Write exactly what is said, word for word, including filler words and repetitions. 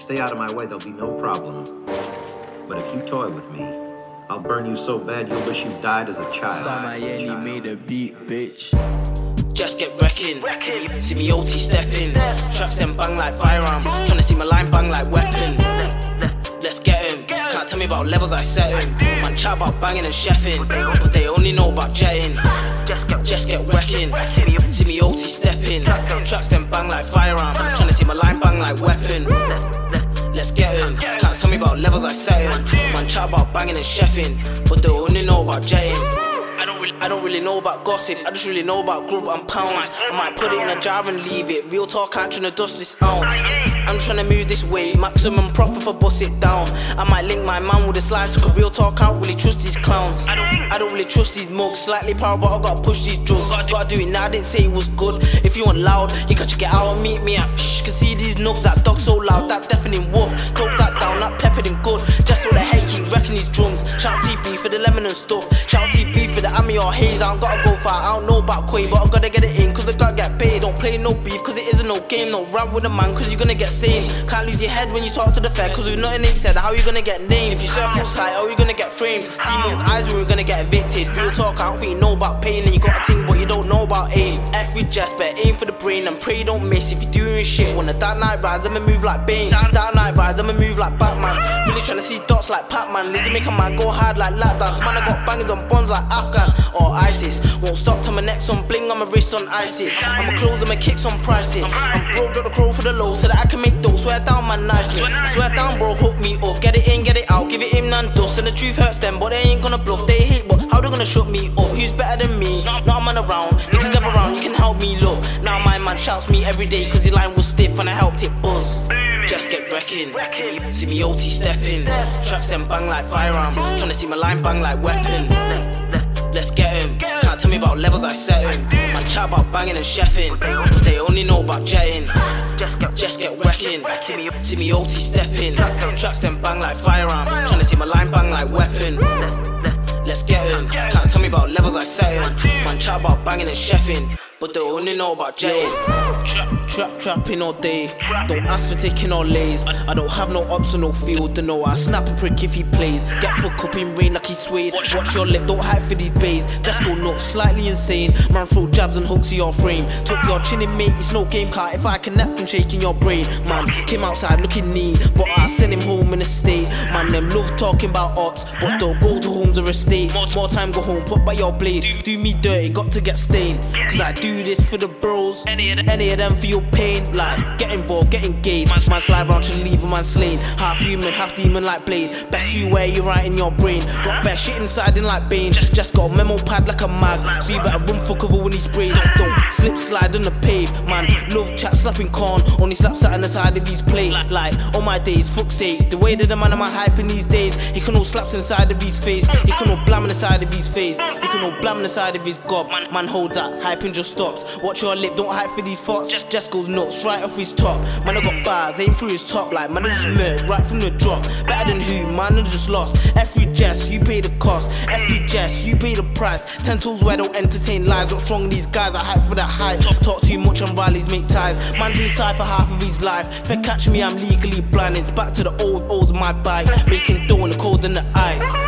stay out of my way, there'll be no problem. But if you toy with me, I'll burn you so bad you'll wish you died as a child. Samaye made a beat, bitch. Just get wrecking, see me O T stepping. Tracks them bang like firearm, tryna see my line bang like weapon. Let's get him, can't tell me about levels I set him. Man chat about banging and chefing, but they only know about jetting. Just get, just get wrecking, see me O T stepping. Tracks them bang like firearm, tryna see my line bang like weapon. Let's get him, can't tell me about levels I set him. Man chat about banging and chefing, but they only know about jetting. I don't really, I don't really know about gossip, I just really know about group and pounds. I might put it in a jar and leave it. Real talk, I'm trying to dust this ounce. I'm trying to move this way, maximum profit for bust it down. I might link my man with a slice, cause real talk, I don't really trust these clowns. I don't, I don't really trust these mugs, slightly proud but I gotta push these drugs. Gotta do it now, I didn't say it was good. If you want loud, you can check it out and meet me at shh. Can see these nugs, that dog so loud, that deafening wolf. Talk that down, that peppered and good. Just for the hate, keep wrecking these drums. Shout T B for the lemon and stuff. Shout T B for the Ami or Haze. I don't gotta go far, I don't know about Quay, but I gotta get it in, cause I gotta get paid. Don't play no beef, cause it isn't no game. No rap with a man, cause you're gonna get stained. Can't lose your head when you talk to the fed, cause with nothing ain't said, how you gonna get named? If your circle's tight, how you gonna get framed? See men's eyes when we're gonna get evicted. Real talk, I don't think you know about pain, and you got a thing, but you don't know about aim. F with Jasper, aim for the brain, and pray you don't miss. If you're doing shit, when the dark night rise, I'ma move like Bane. Dark night rise, I'ma move like Batman. Really tryna see dots like Pac-Man. Lizzie make a man go hard like lap dance. Man, I got bangers on bombs like Afghan or ISIS. Won't stop till my neck's on bling, on my wrist on icy. I'ma close and my kicks on pricey. I'm broke, drop the crow for the low, so that I can make dough. Swear down, man, nicely. Swear down, bro, hook me up. Get it in, get it out, give it in and dust. And the truth hurts them, but they ain't gonna bluff. They hate, but how they gonna shut me up? Who's better than me? Not a man around, you can get around, you can help me look. Now my man shouts me every day, cause his line was stiff and I helped it buzz. Just get wrecking, see me O T stepping. Tracks them bang like firearm, tryna see my line bang like weapon. Let's get him, can't tell me about levels I set him. Man chat about banging and chefing, but they only know about jetting. Just get, just get wrecking, see me O T stepping. Tracks them bang like firearm, tryna see my line bang like weapon. Let's get him, can't tell me about levels I set him. Man chat about banging and chefing, but they only know about jetting. Trap, trap, trapping all day. Don't ask for taking all lays. I don't have no ops or no field to know. I snap a prick if he plays. Get fucked up in rain like he's swayed. Watch your lip, don't hype for these bays. Just go nuts, slightly insane. Man throw jabs and hooks to your frame. Took your chin in, mate, it's no game car. If I connect him, shaking your brain. Man came outside looking neat, but I sent him home in a state. Man, them love talking about ops, but don't go to homes or estates. More time go home, put by your blade. Do me dirty, got to get stained. Cause I do this for the bros, any of, any of them for your pain. Like, get involved, get engaged. Man, man slide round to leave a man slain. Half human, half demon like Blade. Best you where you right in your brain. Got best shit inside in like Bane. Just, just got a memo pad like a mag. So you better run for cover when he sprays. Don't, don't slip slide on the pave. Man, love chat slapping corn. Only slaps out on the side of his plate. Like, all my days, fuck's sake. The way that the man of my hype in these days. He can all slaps inside of his face. He can all blam on the side of his face. He can all blam on the side of his gob. Man holds that, hyping just stops. Watch your lip, don't hype for these thoughts. Just, just goes nuts, right off his top. Man, I got bars, aim through his top. Like, man, I just murdered right from the drop. Better than who, man, I just lost. F you Jess, you pay the cost. F you Jess, you pay the price. Ten tools where I don't entertain lies. What's wrong, these guys, I hype for the hype. Talk too much and rallies make ties. Man's inside for half of his life. If they catch me, I'm legally blind. It's back to the old O's of my bike. Making dough in the cold and the ice.